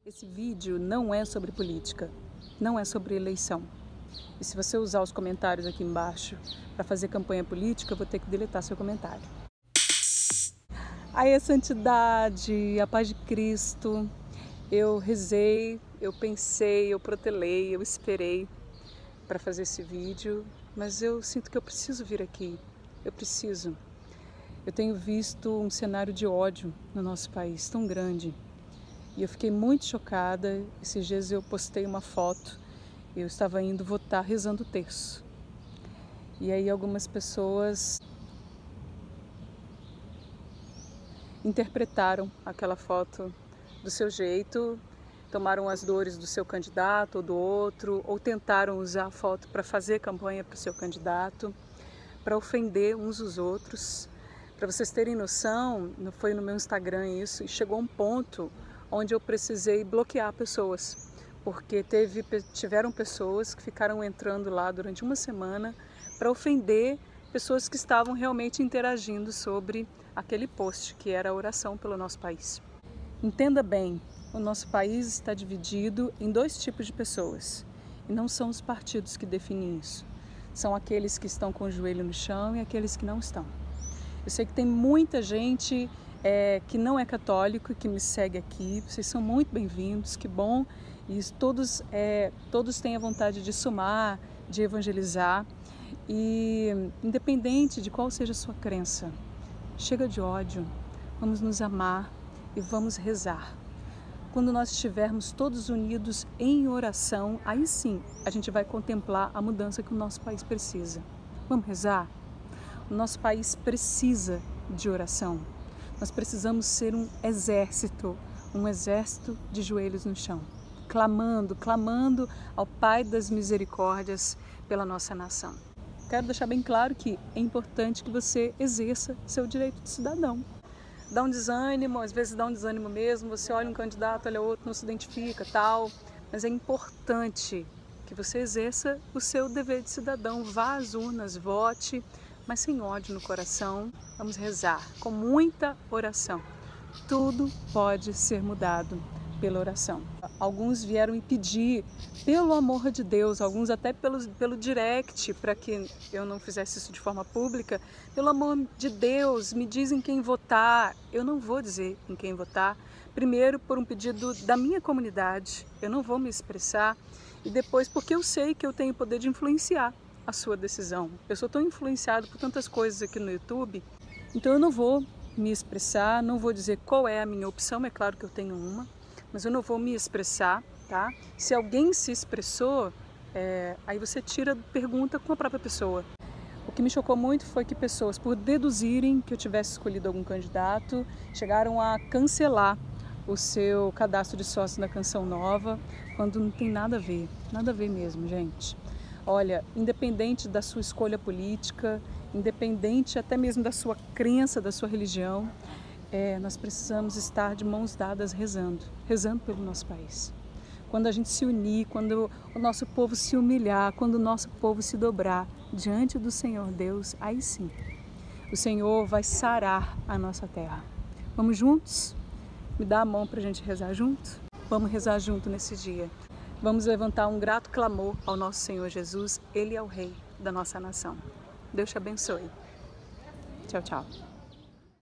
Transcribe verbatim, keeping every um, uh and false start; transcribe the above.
Esse vídeo não é sobre política, não é sobre eleição. E se você usar os comentários aqui embaixo para fazer campanha política, eu vou ter que deletar seu comentário. Aí a santidade, a paz de Cristo, eu rezei, eu pensei, eu protelei, eu esperei para fazer esse vídeo, mas eu sinto que eu preciso vir aqui, eu preciso. Eu tenho visto um cenário de ódio no nosso país tão grande. E eu fiquei muito chocada. Esses dias eu postei uma foto, eu estava indo votar rezando o terço. E aí algumas pessoas interpretaram aquela foto do seu jeito, tomaram as dores do seu candidato ou do outro, ou tentaram usar a foto para fazer campanha para o seu candidato, para ofender uns os outros. Para vocês terem noção, foi no meu Instagram isso, e chegou um ponto onde eu precisei bloquear pessoas, porque teve, tiveram pessoas que ficaram entrando lá durante uma semana para ofender pessoas que estavam realmente interagindo sobre aquele post, que era a oração pelo nosso país. Entenda bem, o nosso país está dividido em dois tipos de pessoas, e não são os partidos que definem isso, são aqueles que estão com o joelho no chão e aqueles que não estão. Eu sei que tem muita gente É, que não é católico e que me segue aqui, vocês são muito bem-vindos, que bom, e todos, é, todos têm a vontade de somar, de evangelizar, e independente de qual seja a sua crença, chega de ódio, vamos nos amar e vamos rezar. Quando nós estivermos todos unidos em oração, aí sim a gente vai contemplar a mudança que o nosso país precisa. Vamos rezar? O nosso país precisa de oração. Nós precisamos ser um exército, um exército de joelhos no chão, clamando, clamando ao Pai das Misericórdias pela nossa nação. Quero deixar bem claro que é importante que você exerça seu direito de cidadão. Dá um desânimo, às vezes dá um desânimo mesmo, você olha um candidato, olha outro, não se identifica, tal, mas é importante que você exerça o seu dever de cidadão, vá às urnas, vote, mas sem ódio no coração. Vamos rezar com muita oração. Tudo pode ser mudado pela oração. Alguns vieram me pedir, pelo amor de Deus, alguns até pelo, pelo direct, para que eu não fizesse isso de forma pública, pelo amor de Deus, me dizem quem votar. Eu não vou dizer em quem votar, primeiro por um pedido da minha comunidade, eu não vou me expressar, e depois porque eu sei que eu tenho poder de influenciar a sua decisão. Eu sou tão influenciado por tantas coisas aqui no YouTube, então eu não vou me expressar, não vou dizer qual é a minha opção, é claro que eu tenho uma, mas eu não vou me expressar, tá? Se alguém se expressou, é, aí você tira, pergunta com a própria pessoa. O que me chocou muito foi que pessoas, por deduzirem que eu tivesse escolhido algum candidato, chegaram a cancelar o seu cadastro de sócio da Canção Nova, quando não tem nada a ver, nada a ver mesmo, gente. Olha, independente da sua escolha política, independente até mesmo da sua crença, da sua religião, é, nós precisamos estar de mãos dadas rezando, rezando pelo nosso país. Quando a gente se unir, quando o nosso povo se humilhar, quando o nosso povo se dobrar diante do Senhor Deus, aí sim, o Senhor vai sarar a nossa terra. Vamos juntos? Me dá a mão para a gente rezar junto? Vamos rezar junto nesse dia. Vamos levantar um grato clamor ao nosso Senhor Jesus. Ele é o Rei da nossa nação. Deus te abençoe. Tchau, tchau.